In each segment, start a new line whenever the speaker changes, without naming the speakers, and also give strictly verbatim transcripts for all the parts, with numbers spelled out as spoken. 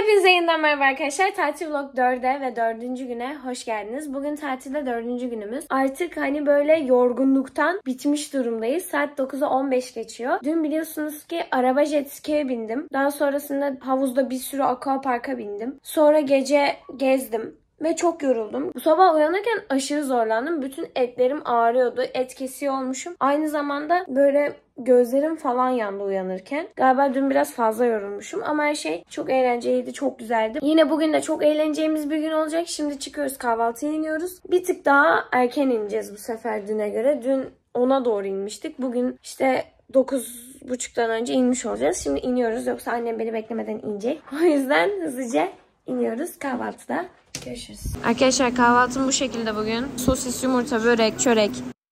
Hepinize yeniden merhaba arkadaşlar. Tatil vlog dörde ve dördüncü güne hoş geldiniz. Bugün tatilde dördüncü günümüz. Artık hani böyle yorgunluktan bitmiş durumdayız. Saat dokuza on beş geçiyor. Dün biliyorsunuz ki araba jet ski'ye bindim. Daha sonrasında havuzda bir sürü aquapark'a bindim. Sonra gece gezdim. Ve çok yoruldum. Bu sabah uyanırken aşırı zorlandım. Bütün etlerim ağrıyordu. Et kesiyor olmuşum. Aynı zamanda böyle gözlerim falan yandı uyanırken. Galiba dün biraz fazla yorulmuşum. Ama her şey çok eğlenceliydi. Çok güzeldi. Yine bugün de çok eğleneceğimiz bir gün olacak. Şimdi çıkıyoruz, kahvaltıya iniyoruz. Bir tık daha erken ineceğiz bu sefer düne göre. Dün ona doğru inmiştik. Bugün işte dokuz buçuktan önce inmiş olacağız. Şimdi iniyoruz. Yoksa annem beni beklemeden inecek. O yüzden hızlıca iniyoruz kahvaltıda. Görüşürüz. Arkadaşlar kahvaltım bu şekilde bugün. Sosis, yumurta, börek, çörek.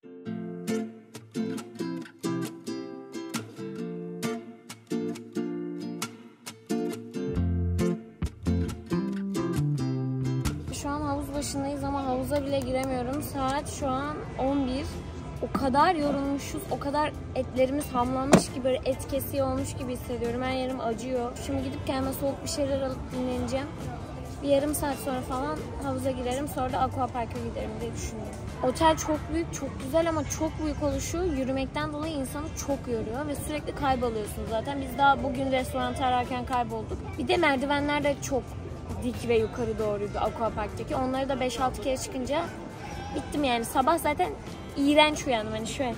Şu an havuz başındayız ama havuza bile giremiyorum. Saat şu an on bir. O kadar yorulmuşuz, o kadar etlerimiz hamlanmış gibi, böyle et kesiyor olmuş gibi hissediyorum. Her yerim acıyor. Şimdi gidip kendime soğuk bir şeyler alıp dinleneceğim. Bir yarım saat sonra falan havuza girerim. Sonra da aquapark'a giderim diye düşünüyorum. Otel çok büyük, çok güzel ama çok büyük oluşu yürümekten dolayı insanı çok yoruyor ve sürekli kayboluyorsunuz zaten. Biz daha bugün restoran ararken kaybolduk. Bir de merdivenler de çok dik ve yukarı doğruydu aquapark'taki. Onları da beş altı kere çıkınca bittim yani. Sabah zaten iğrenç uyandım hani şöyle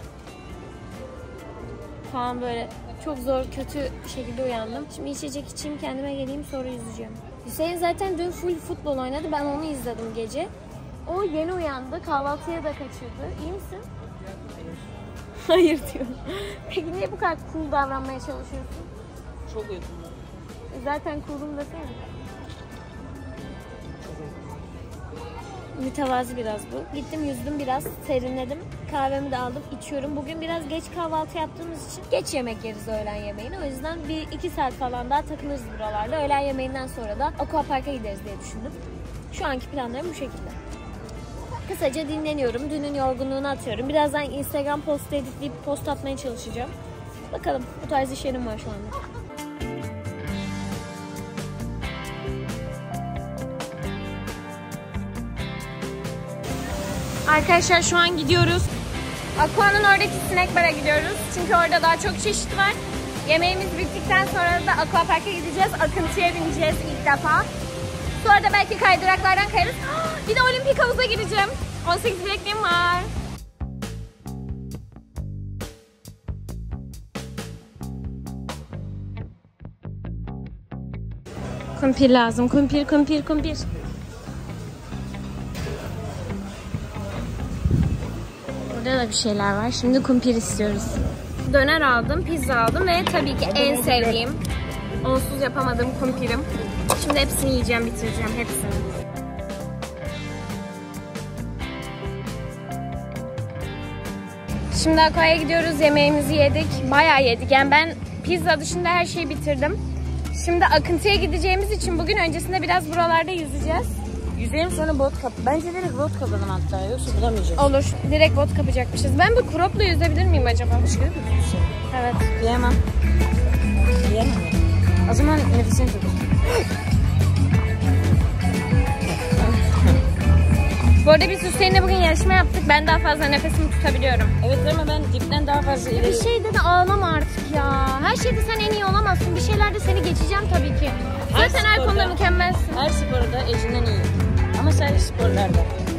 falan, böyle çok zor, kötü şekilde uyandım. Şimdi içecek içeyim, kendime geleyim, sonra yüzeceğim. Hüseyin zaten dün full futbol oynadı. Ben onu izledim gece. O yeni uyandı. Kahvaltıya da kaçırdı. İyi misin? Hayır diyor. Peki niye bu kadar cool davranmaya çalışıyorsun?
Çok uyudum.
Zaten cool'um desene. Mütevazı biraz bu. Gittim, yüzdüm biraz, serinledim. Kahvemi de aldım, içiyorum. Bugün biraz geç kahvaltı yaptığımız için geç yemek yeriz öğlen yemeğini. O yüzden bir iki saat falan daha takılırız buralarda. Öğlen yemeğinden sonra da aquapark'a gideriz diye düşündüm. Şu anki planlarım bu şekilde. Kısaca dinleniyorum. Dünün yorgunluğunu atıyorum. Birazdan Instagram postu editleyip post atmaya çalışacağım. Bakalım, bu tarz işlerim var şu anda. Arkadaşlar şu an gidiyoruz. Aqua'nın oradaki snack bar'a gidiyoruz. Çünkü orada daha çok çeşit var. Yemeğimiz bittikten sonra da aquapark'a gideceğiz. Akıntıya bineceğiz ilk defa. Sonra da belki kaydıraklardan kayarız. Bir de olimpik havuza gireceğim. on sekiz bilekliğim var. Kumpir lazım. Kumpir, kumpir, kumpir. Burada da bir şeyler var. Şimdi kumpir istiyoruz. Döner aldım, pizza aldım ve tabii ki en sevdiğim, onsuz yapamadığım kumpirim. Şimdi hepsini yiyeceğim, bitireceğim hepsini. Şimdi Aqua'ya gidiyoruz, yemeğimizi yedik. Bayağı yedik. Yani ben pizza dışında her şeyi bitirdim. Şimdi Akıntı'ya gideceğimiz için bugün öncesinde biraz buralarda yüzeceğiz.
Yüzelim sonra bot kap. Bence direkt bot kapalım hatta, yoksa bulamayacağız.
Olur. Direkt bot kapacakmışız. Ben bu crop'la yüzebilir miyim acaba?
Çıkıyor mu?
Evet.
Diyemem. Diyemem. O zaman nefesini tut.
Bu arada biz Hüseyin'le bugün yarışma yaptık. Ben daha fazla nefesimi tutabiliyorum.
Evet ama ben dipten daha fazla ileri...
Bir şeyde de ağlama artık ya. Her şeyde sen en iyi olamazsın. Bir şeylerde seni geçeceğim tabii ki.
Her
Zaten her
sporda,
konuda mükemmelsin.
Her sporda Ece'den iyi. Ama sadece sporlarda.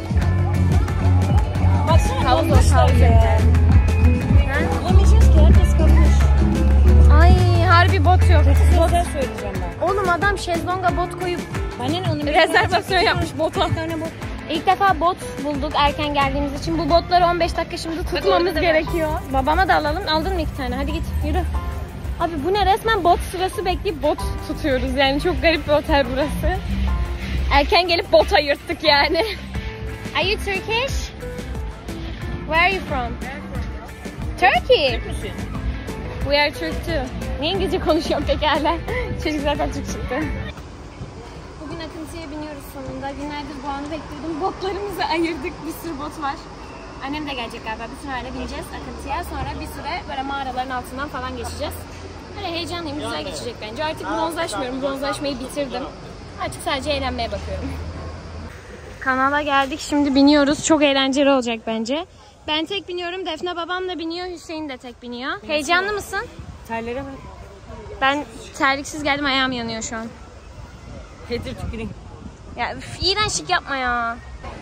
Baksana
Havuz
olmuşlar
havuz
ya. Bulamayacağız ki, herkes kapmış.
Ay harbi bot yok.
Bot söyleyeceğim ben.
Oğlum adam şezlonga bot koyup
Annen onu
rezervasyon yapmış bota.
Tane bot.
İlk defa bot bulduk erken geldiğimiz için. Bu botları on beş dakika şimdi tutmamız gerekiyor. Babama da alalım. Aldın mı iki tane? Hadi git yürü. Abi bu ne, resmen bot sırası bekleyip bot tutuyoruz. Yani çok garip bir otel burası. Erken gelip bota yırttık yani. Are you Turkish? Where are you from? Turkey. We are Türk too. Niye İngilizce konuşuyorum peki hala? Çocuk zaten Türk çıktı. Bugün Akıntı'ya biniyoruz sonunda. Günlerdir bu anı bekliyordum. Botlarımızı ayırdık. Bir sürü bot var. Annem de gelecek galiba. Bütün aile bineceğiz Akıntı'ya. Sonra bir süre böyle mağaraların altından falan geçeceğiz. Böyle heyecanlıyım, güzel geçecek bence. Artık bronzlaşmıyorum, bronzlaşmayı bitirdim. Artık sadece eğlenmeye bakıyorum. Kanala geldik, şimdi biniyoruz. Çok eğlenceli olacak bence. Ben tek biniyorum, Defne babam da biniyor, Hüseyin de tek biniyor. Heyecanlı mısın?
Terlere bak.
Ben terliksiz geldim, ayağım yanıyor şu an.
Petir tüküreyim.
Ya üf, iğrençlik yapma ya.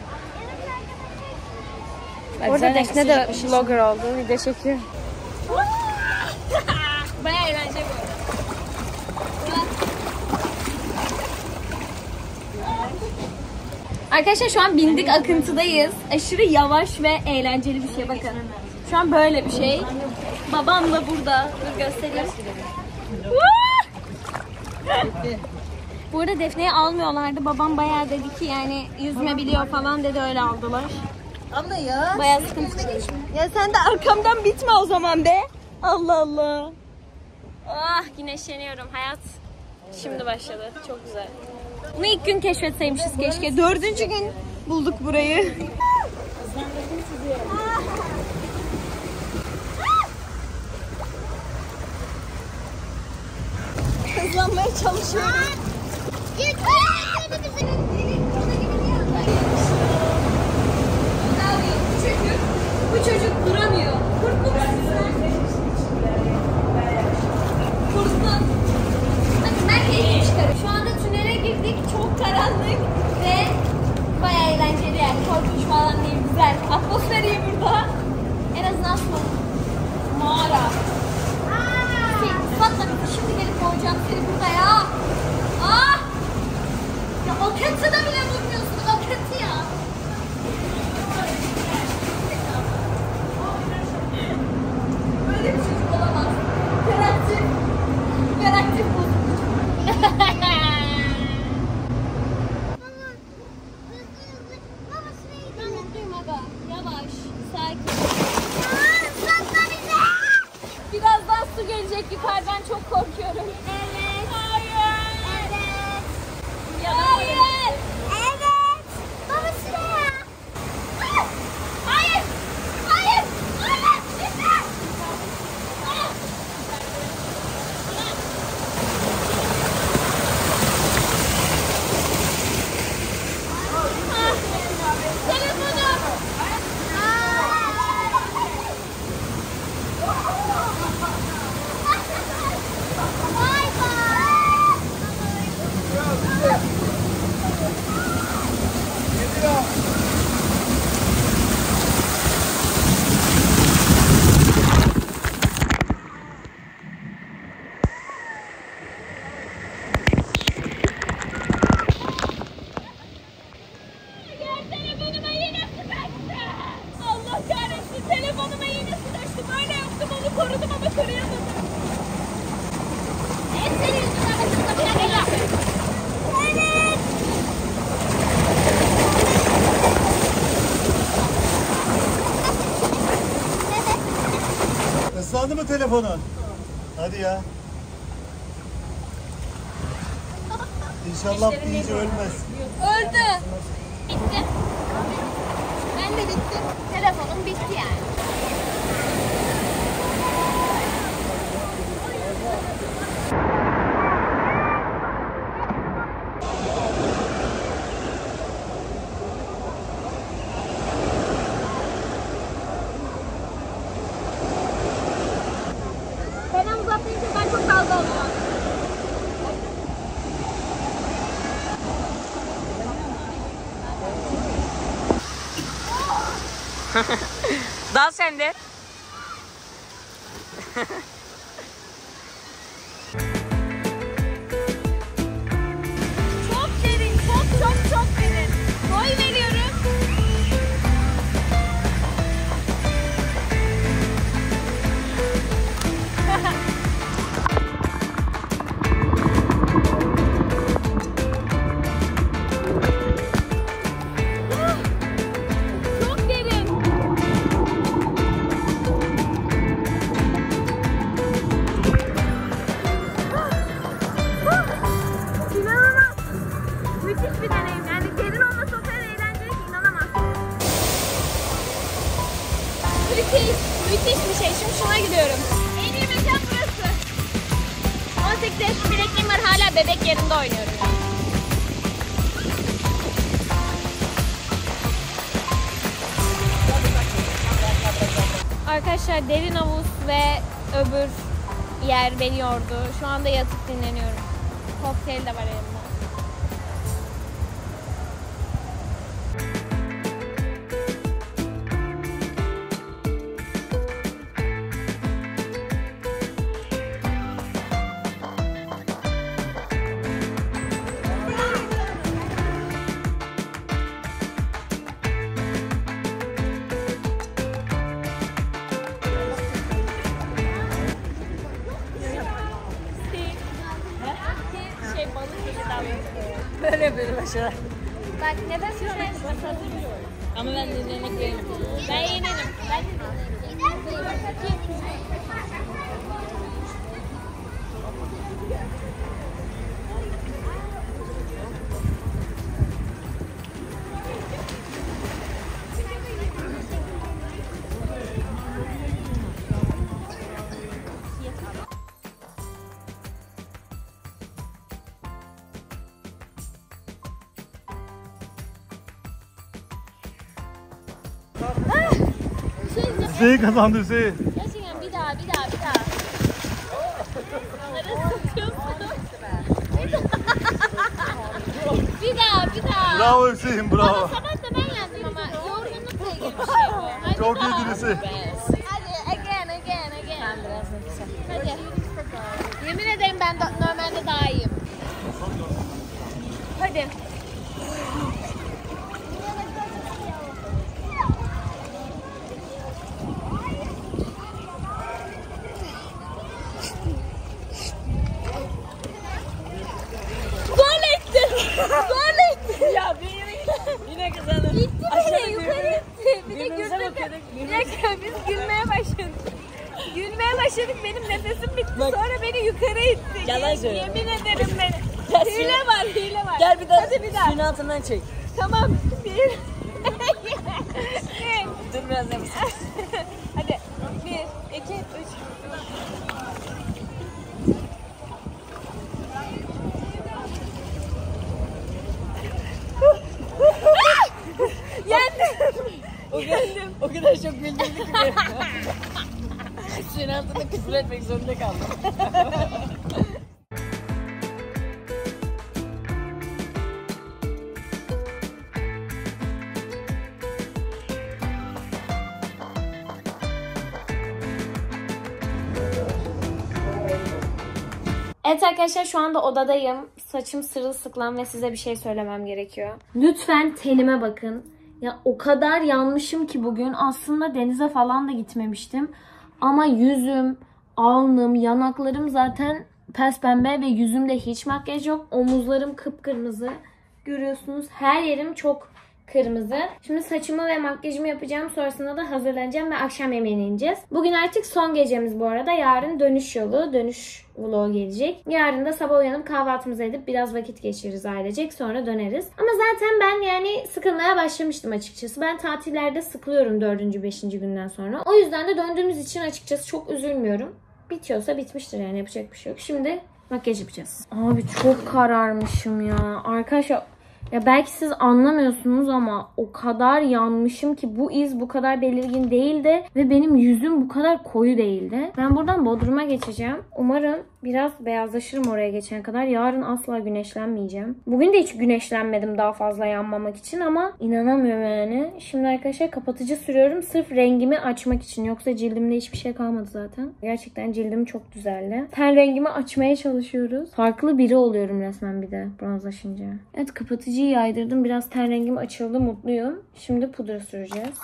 Hadi
Orada Defne de
sıcak
vlogger oldu, video çekiyor. Bayağı eğlenceli bu arada. Arkadaşlar şu an bindik, akıntıdayız. Aşırı yavaş ve eğlenceli bir şey, bakın. Şu an böyle bir şey. Babam da burada. Dur göstereyim. Bu arada Defne'yi almıyorlardı. Babam bayağı dedi ki yani yüzme biliyor falan dedi, öyle aldılar.
Abla ya.
Bayağı sıkıntı geçti. Ya sen de arkamdan bitme o zaman be. Allah Allah. Ah, güneşleniyorum. Hayat şimdi başladı. Çok güzel. Bunu ilk gün keşfetseymişiz keşke. Dördüncü gün bulduk burayı. Hızlanmaya çalışıyorum. Bu çocuk duramıyor. Kurtlu Kurtlu. Bakın ben keyif çıkarım. Şu anda tünele girdik. Çok karanlık ve bayağı eğlenceli yani. Korkunç falan değil. Güzel. Atmosfer iyi burada. En azından son. Mağara. Ispatla bitti. Şimdi gelip koyacağım seni burada ya. Ah! Ya o kıtıda bile vurmuyorsun. O kıtı ya. Böyle bir çocuk olamaz. Karakter. Karakter bozuk. Ben mutluyum aga. Yavaş. Sakin. Birazdan su gelecek yukarıdan, çok korkuyorum. Evet. Hayır. Evet. Hayır. Evet. Baba şuraya. Hayır. Hayır. Hayır. Lütfen. Telefonum. Bye bye. Telefonuma yine sıkıştı. Allah kahretsin, telefonuma yine sıkıştı. Böyle yaptım, onu korudum ama koruyamadım. En senin yüzünden başımıza bir şey geldi. Evet.
Islandı mı telefonun? Hadi ya. İnşallah iyice ölmez.
Öldü. Bitti. Ben de bittim. Telefonum bitti yani. Benden uzatmayınca ben çok dalga oluyorum.
Dal sen de.
Çok derin, çok çok çok derin. Boy veriyorum. Çok derin. İnanılmaz. Müthiş bir deneyim. Yani derin olması o kadar eğlenceli ki inanamazsın. Müthiş, müthiş bir şey. Şimdi şuna gidiyorum. En iyi mekan burası. sekiz yaş bilekliğim var, hala bebek yerinde oynuyorum. Arkadaşlar derin havuz ve öbür yer beni yordu. Şu anda yatıp dinleniyorum. Kokteyl de var elimde.
Böyle yapıyorum aşağı.
Bak neden sonra
Ama ben dinlemek değilim.
ben yenerim. Ben
Hüseyin kazandı Hüseyin.
gerçekten bir daha, bir daha, bir daha. Onları satıyorsun. Bir daha, bir daha.
Bravo Hüseyin, bravo.
Ama sabah da ben yendim ama yorgunlukla ilgili bir şey bu. Hadi
Çok
daha.
iyiydin Hüseyin.
Hadi again, again, again. Hadi. Yemin ederim ben de, normalde daha iyiyim. Hadi. Gol ettim. Gol ettim.
Ya bir yine, yine kazandım.
İtti beni, yukarı itti. Bir de
Birbirimize
güldük.
bakıyorduk.
Bir dakika biz gülmeye başladık. Gülmeye başladık, benim nefesim bitti.
Bak.
Sonra beni yukarı itti.
Yalan
Ye-
söyle.
Yemin ederim beni.
Ya
Hile
suyun-
var, hile var.
Gel bir daha,
Hadi bir daha.
suyun altından çek.
Tamam. Bir. İki.
Dur biraz nefes.
Hadi. Bir, iki, üç. Yendim.
O kadar, o kadar çok güldürdü ki beni. Suyun altında küfür etmek zorunda kaldım.
Evet arkadaşlar, şu anda odadayım. Saçım sırılsıklam ve size bir şey söylemem gerekiyor. Lütfen tenime bakın. Ya o kadar yanmışım ki bugün. Aslında denize falan da gitmemiştim. Ama yüzüm, alnım, yanaklarım zaten pes pembe ve yüzümde hiç makyaj yok. Omuzlarım kıpkırmızı. Görüyorsunuz, her yerim çok kırmızı. Şimdi saçımı ve makyajımı yapacağım. Sonrasında da hazırlanacağım ve akşam yemeğine ineceğiz. Bugün artık son gecemiz bu arada. Yarın dönüş yolu, dönüş vlogu gelecek. Yarın da sabah uyanıp kahvaltımızı edip biraz vakit geçiririz ailecek. Sonra döneriz. Ama zaten ben yani sıkılmaya başlamıştım açıkçası. Ben tatillerde sıkılıyorum dördüncü beşinci günden sonra. O yüzden de döndüğümüz için açıkçası çok üzülmüyorum. Bitiyorsa bitmiştir yani, yapacak bir şey yok. Şimdi makyaj yapacağız. Abi çok kararmışım ya. Arkadaşlar, ya belki siz anlamıyorsunuz ama o kadar yanmışım ki bu iz bu kadar belirgin değildi ve benim yüzüm bu kadar koyu değildi. Ben buradan Bodrum'a geçeceğim. Umarım biraz beyazlaşırım oraya geçene kadar. Yarın asla güneşlenmeyeceğim. Bugün de hiç güneşlenmedim daha fazla yanmamak için ama inanamıyorum yani. Şimdi arkadaşlar kapatıcı sürüyorum sırf rengimi açmak için. Yoksa cildimde hiçbir şey kalmadı zaten. Gerçekten cildim çok düzeldi. Ten rengimi açmaya çalışıyoruz. Farklı biri oluyorum resmen bir de bronzlaşınca. Evet, kapatıcıyı yaydırdım. Biraz ten rengim açıldı. Mutluyum. Şimdi pudra süreceğiz.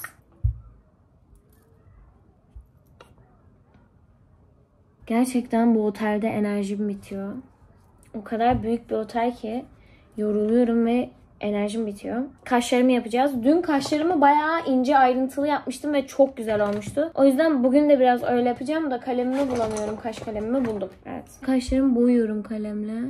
Gerçekten bu otelde enerjim bitiyor. O kadar büyük bir otel ki yoruluyorum ve enerjim bitiyor. Kaşlarımı yapacağız. Dün kaşlarımı bayağı ince ayrıntılı yapmıştım ve çok güzel olmuştu. O yüzden bugün de biraz öyle yapacağım da kalemimi bulamıyorum. Kaş kalemimi buldum. Evet. Kaşlarımı boyuyorum kalemle.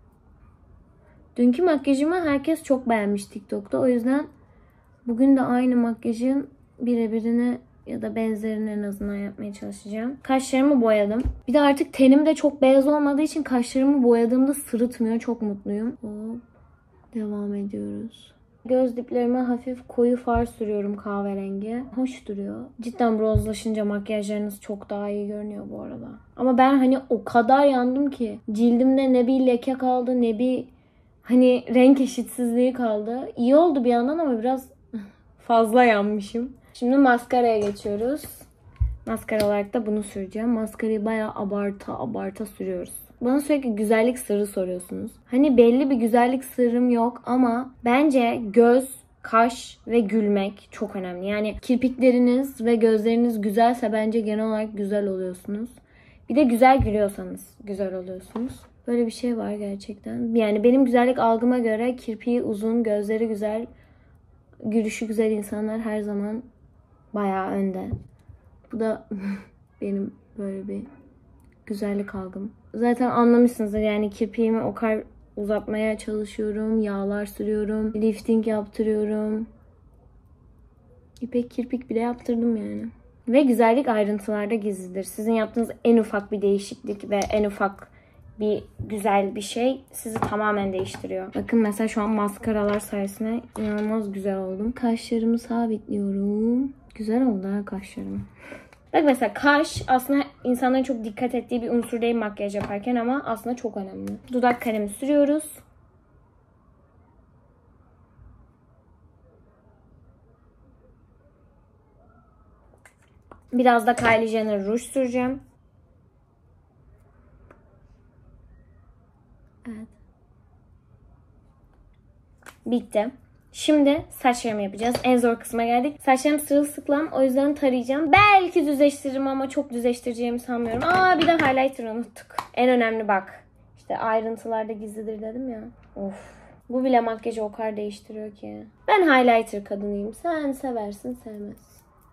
Dünkü makyajımı herkes çok beğenmiş TikTok'ta. O yüzden bugün de aynı makyajın birebirine Ya da benzerini en azından yapmaya çalışacağım. Kaşlarımı boyadım. Bir de artık tenim de çok beyaz olmadığı için kaşlarımı boyadığımda sırıtmıyor. Çok mutluyum. Hop. Devam ediyoruz. Göz diplerime hafif koyu far sürüyorum, kahverengi. Hoş duruyor. Cidden bronzlaşınca makyajlarınız çok daha iyi görünüyor bu arada. Ama ben hani o kadar yandım ki cildimde ne bir leke kaldı ne bir hani renk eşitsizliği kaldı. İyi oldu bir yandan ama biraz fazla yanmışım. Şimdi maskaraya geçiyoruz. Maskara olarak da bunu süreceğim. Maskarayı bayağı abarta abarta sürüyoruz. Bana sürekli güzellik sırrı soruyorsunuz. Hani belli bir güzellik sırrım yok ama bence göz, kaş ve gülmek çok önemli. Yani kirpikleriniz ve gözleriniz güzelse bence genel olarak güzel oluyorsunuz. Bir de güzel gülüyorsanız güzel oluyorsunuz. Böyle bir şey var gerçekten. Yani benim güzellik algıma göre kirpiği uzun, gözleri güzel, gülüşü güzel insanlar her zaman bayağı önde. Bu da benim böyle bir güzellik algım. Zaten anlamışsınızdır yani kirpiğimi o kadar uzatmaya çalışıyorum. Yağlar sürüyorum. Lifting yaptırıyorum. İpek kirpik bile yaptırdım yani. Ve güzellik ayrıntılarda gizlidir. Sizin yaptığınız en ufak bir değişiklik ve en ufak bir güzel bir şey sizi tamamen değiştiriyor. Bakın mesela şu an maskaralar sayesinde inanılmaz güzel oldum. Kaşlarımı sabitliyorum. Güzel oldu ha kaşlarım. Bak mesela kaş aslında insanların çok dikkat ettiği bir unsur değil makyaj yaparken ama aslında çok önemli. Dudak kalemi sürüyoruz. Biraz da Kylie Jenner ruj süreceğim. Evet. Bitti. Şimdi saçlarımı yapacağız. En zor kısma geldik. Saçlarım sırılsıklam. O yüzden tarayacağım. Belki düzleştiririm ama çok düzleştireceğimi sanmıyorum. Aa bir de highlighter unuttuk. En önemli bak. İşte ayrıntılarda gizlidir dedim ya. Of. Bu bile makyajı o kadar değiştiriyor ki. Ben highlighter kadınıyım. Sen seversin sevmezsin.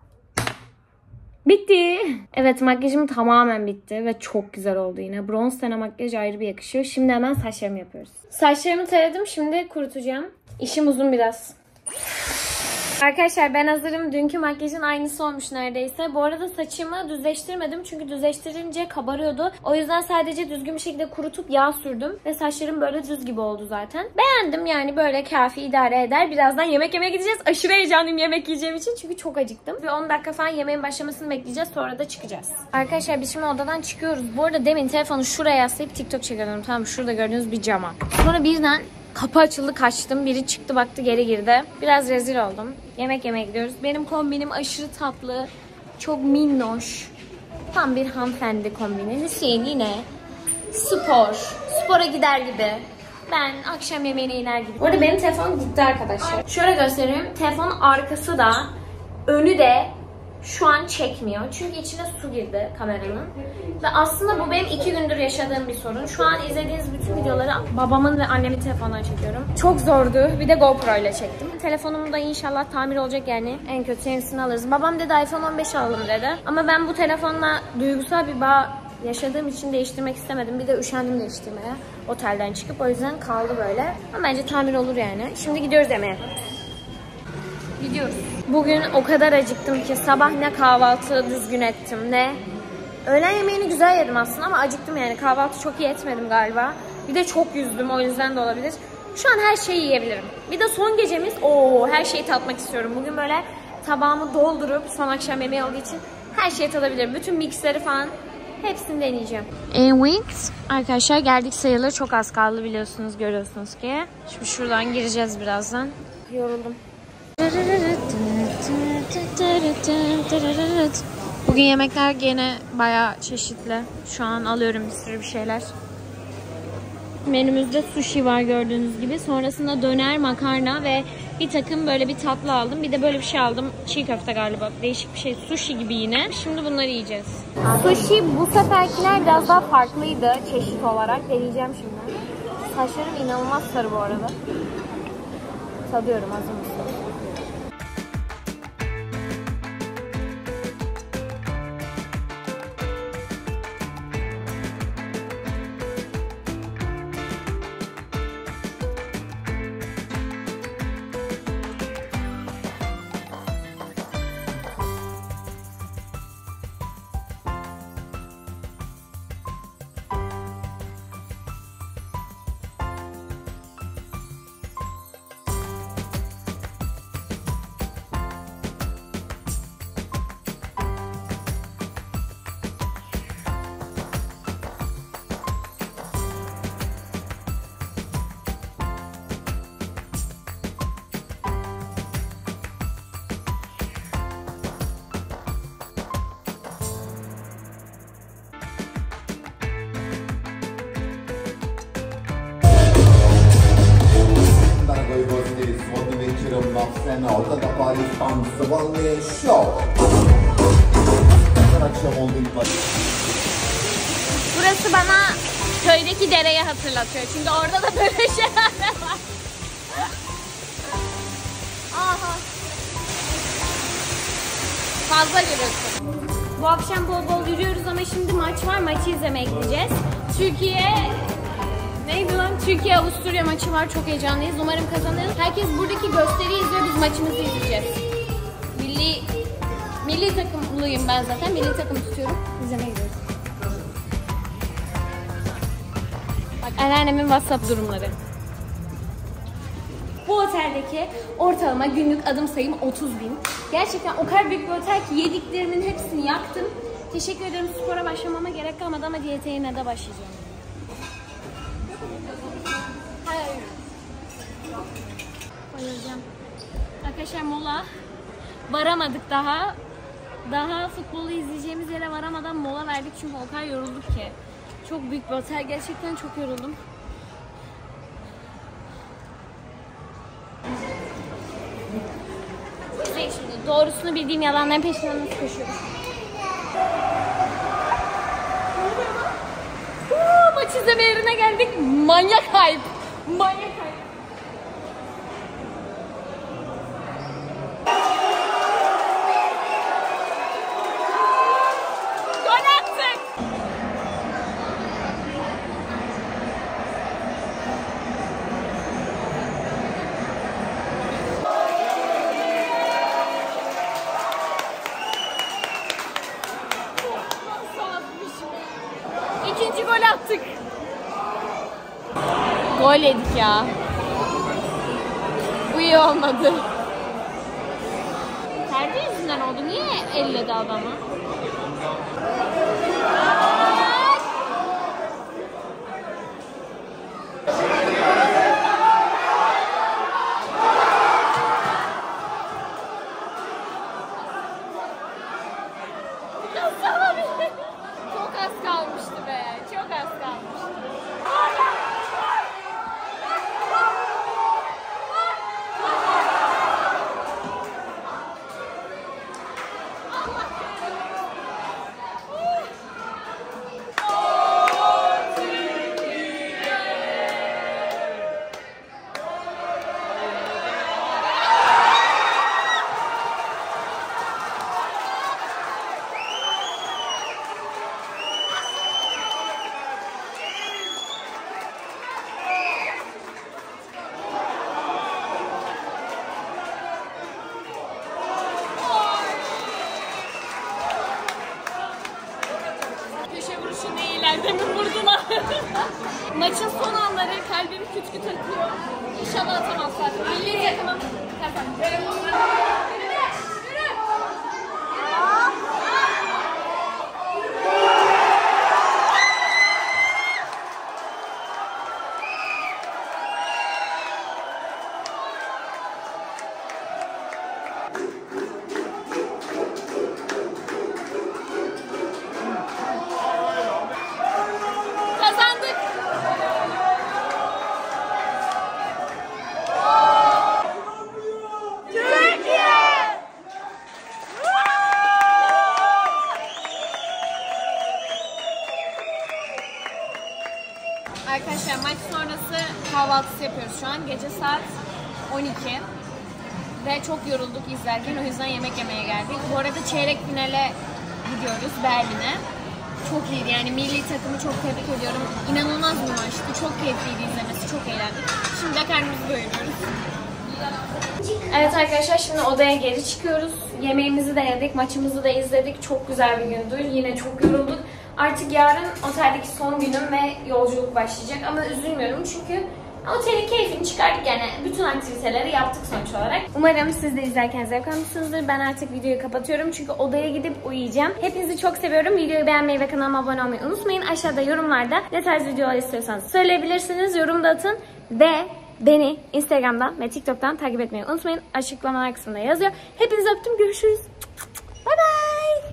Bitti. Evet makyajım tamamen bitti ve çok güzel oldu yine. Bronz tene makyaj ayrı bir yakışıyor. Şimdi hemen saçlarımı yapıyoruz. Saçlarımı taradım. Şimdi kurutacağım. İşim uzun biraz. Arkadaşlar ben hazırım. Dünkü makyajın aynısı olmuş neredeyse. Bu arada saçımı düzleştirmedim. Çünkü düzleştirince kabarıyordu. O yüzden sadece düzgün bir şekilde kurutup yağ sürdüm. Ve saçlarım böyle düz gibi oldu zaten. Beğendim yani böyle kafi idare eder. Birazdan yemek yemeye gideceğiz. Aşırı heyecanlıyım yemek yiyeceğim için. Çünkü çok acıktım. Bir on dakika falan yemeğin başlamasını bekleyeceğiz. Sonra da çıkacağız. Arkadaşlar biz şimdi odadan çıkıyoruz. Bu arada demin telefonu şuraya yaslayıp TikTok çekiyordum. Tamam şurada gördüğünüz bir cama. Sonra birden kapı açıldı kaçtım. Biri çıktı baktı geri girdi. Biraz rezil oldum. Yemek yemeye gidiyoruz. Benim kombinim aşırı tatlı. Çok minnoş. Tam bir hanımefendi kombini. Hüseyin yine spor. Spora gider gibi. Ben akşam yemeğine iner gibi. Bu arada benim telefonum gitti arkadaşlar. Şöyle göstereyim. Telefonun arkası da önü de şu an çekmiyor. Çünkü içine su girdi kameranın. Ve aslında bu benim iki gündür yaşadığım bir sorun. Şu an izlediğiniz bütün videoları babamın ve annemin telefonundan çekiyorum. Çok zordu. Bir de GoPro ile çektim. Telefonum da inşallah tamir olacak yani. En kötü yenisini alırız. Babam dedi iPhone on beş alalım dedi. Ama ben bu telefonla duygusal bir bağ yaşadığım için değiştirmek istemedim. Bir de üşendim değiştirmeye. Otelden çıkıp o yüzden kaldı böyle. Ama bence tamir olur yani. Şimdi gidiyoruz yemeğe. Gidiyoruz. Bugün o kadar acıktım ki sabah ne kahvaltı düzgün ettim ne. Öğlen yemeğini güzel yedim aslında ama acıktım yani. Kahvaltı çok iyi etmedim galiba. Bir de çok yüzdüm o yüzden de olabilir. Şu an her şeyi yiyebilirim. Bir de son gecemiz ooo her şeyi tatmak istiyorum. Bugün böyle tabağımı doldurup son akşam yemeği olduğu için her şeyi tadabilirim. Bütün mixleri falan hepsini deneyeceğim. Evet arkadaşlar geldik sayılır. Çok az kaldı biliyorsunuz görüyorsunuz ki. Şimdi şuradan gireceğiz birazdan. Yoruldum. Bugün yemekler gene bayağı çeşitli. Şu an alıyorum bir sürü bir şeyler. Menümüzde sushi var gördüğünüz gibi. Sonrasında döner, makarna ve bir takım böyle bir tatlı aldım. Bir de böyle bir şey aldım. Çiğ köfte galiba. Değişik bir şey. Sushi gibi yine. Şimdi bunları yiyeceğiz. Sushi bu seferkiler biraz daha farklıydı çeşit olarak. Deneyeceğim şimdi. Saçlarım inanılmaz sarı bu arada. Tadıyorum hazır mısın?
assieme a Olga Tapari Spans Volley Show. Akşam oldu ilk maç.
Burası bana köydeki dereyi hatırlatıyor. Çünkü orada da böyle şeyler var. Aha. Fazla gürültü. Bu akşam bol bol yürüyoruz ama şimdi maç var. Maçı izlemeye gideceğiz. Türkiye... Neydi lan? Türkiye-Avusturya maçı var. Çok heyecanlıyız. Umarım kazanırız. Herkes buradaki gösteriyi izliyor. Biz maçımızı izleyeceğiz. Milli... Milli takımlıyım ben zaten. Milli takım tutuyorum. İzlemeye gidiyoruz. Bak anneannemin WhatsApp durumları. Bu oteldeki ortalama günlük adım sayım otuz bin. Gerçekten o kadar büyük bir otel ki yediklerimin hepsini yaktım. Teşekkür ederim, spora başlamama gerek kalmadı ama diyete yine de başlayacağım. Hayır. Bayılacağım. Arkadaşlar mola. Varamadık daha. Daha futbolu izleyeceğimiz yere varamadan mola verdik çünkü o kadar yorulduk ki. Çok büyük bir otel. Gerçekten çok yoruldum. İzleyin şimdi. Doğrusunu bildiğim yalanların peşinden nasıl koşuyorum. Uuu, maç izleme yerine geldik. Manyak hype. Manyak hype. İkinci gol attık. Gol yedik ya. Bu iyi olmadı. Terbiye yüzünden oldu. Niye elledi adamı? Çok az kalmıştı be. Çok az kalmıştı. Demin vurdum. Maçın son anları kalbim küt küt atıyor. İnşallah atamazlar. Milli takımım kazanacak. Arkadaşlar maç sonrası kahvaltısı yapıyoruz şu an. Gece saat on iki. Ve çok yorulduk izlerken, o yüzden yemek yemeye geldik. Bu arada çeyrek finale gidiyoruz, Berlin'e. Çok iyiydi yani, milli takımı çok tebrik ediyorum. İnanılmaz bir maçtı, çok keyifliydi izlemesi, çok eğlendik. Şimdi de karnımızı doyuruyoruz. Evet arkadaşlar, şimdi odaya geri çıkıyoruz. Yemeğimizi de yedik, maçımızı da izledik. Çok güzel bir gündü, yine çok yorulduk. Artık yarın oteldeki son günüm ve yolculuk başlayacak ama üzülmüyorum çünkü otelin keyfini çıkardık, yani bütün aktiviteleri yaptık sonuç olarak. Umarım siz de izlerken zevk almışsınızdır. Ben artık videoyu kapatıyorum çünkü odaya gidip uyuyacağım. Hepinizi çok seviyorum. Videoyu beğenmeyi ve kanalıma abone olmayı unutmayın. Aşağıda yorumlarda ne tarz videolar istiyorsanız söyleyebilirsiniz. Yorum da atın ve beni Instagram'dan ve TikTok'tan takip etmeyi unutmayın. Açıklamalar kısmında yazıyor. Hepinizi öptüm. Görüşürüz. Bye bye.